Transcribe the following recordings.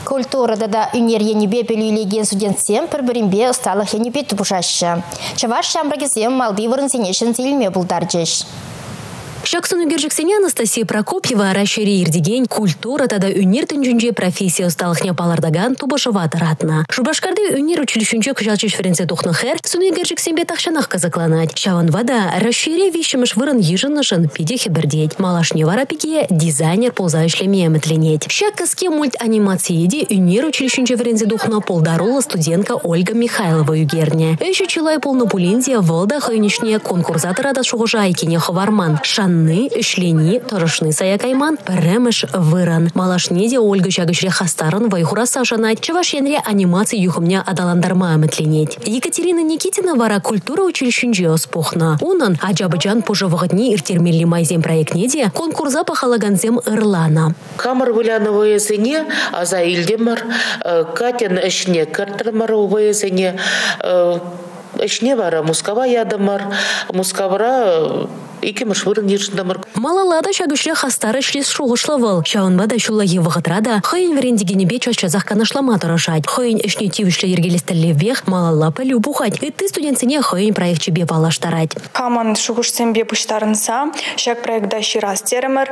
Культурада да үнер енебе пелюйлеген студентсем бір-бірінбе ұсталық енебе тұпышашы. Чаваш шамрагезем малды вырынсенешін зелме бұлдаржеш. Шаксуну гержексене Анастасия Прокопьева расшири ирдеген культура тада үнер түнжүнже профессия усталыхня палардаган тубашыва таратна. Шубашкарды үнер училищунче кыжалчыш ференце тухнахер суну гержексембе тахшанах казакланать. Шаванвада расшири вишимыш вырын ежынышын пидехе бірдеть. Малашне варапике дизайнер ползающими метленеть. Шаккаске мульт-анимациеде үнер училищунче ференце тухна полдарула студентка Ольга Михайлова югерне. Еще чилай полнопулинзия волда хайнишне конкурсатора да шугужайкине хаварман. Шанны, шлени, торышны саякайман, премеш выран. Малашнеде Ольга чагышре хастарын вайхураса жанать, чаваш янре анимации юхомня адаландарма метленеть. Екатерина Никитина вара культура училищунче оспохна. Унан аджабаджан пожавыгатни иртермелли майзем проектнеде конкурса пахалаганзем ырлана. Камар вылянова езене, аза илдемар, Катян эшне картырмар езене, эшне вара мускава ядамар, мускавра икемеш вырын ержіндамар. Малалада шагышре хастары шлес шуғышлавыл. Шаунбада шуллаги вағытрада хайын верендегенебе чашчазақ канашлама тұрашать. Хайын эшне тивішлі ергелестілевех малалла пәлі бұхать. Этты студентсене хайын проектчебе балаштарать. Каман шуғышсембе бұштарынса, шак проектда ширас теремер,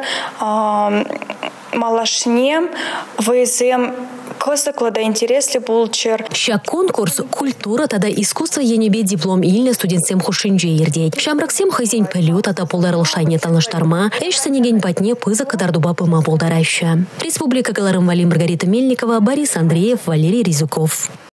малашне, вызем, кысыклада интересли булчер. Шак конкурс культура тада искусство енебе диплом илне студентсем хушинже ердеть. Шамраксем хайзень пәлю тада полдарылшайне таныштарма, эш санеген патне пызы кадарduба пыма полдараща. Республика Галарым Вали Маргарита Мельникова, Борис Андреев, Валерий Ризуков.